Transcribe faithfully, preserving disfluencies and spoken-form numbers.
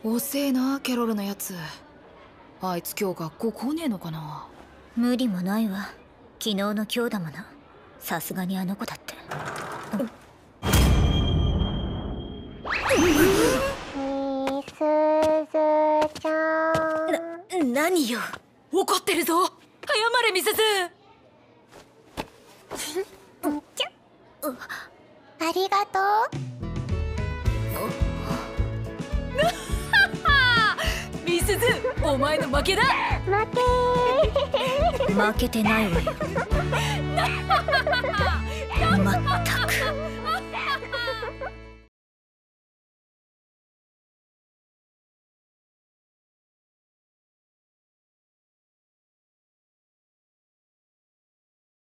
遅えなケロルのやつ。あいつ今日学校来ねえのかな。 無理もないわ。昨日の今日だもの。さすがにあの子だって。 みすずちゃん。 な、何よ。怒ってるぞ。謝れみすず。 ちょありがとう。 みすず、お前の負けだ。 負け負けてないわよ。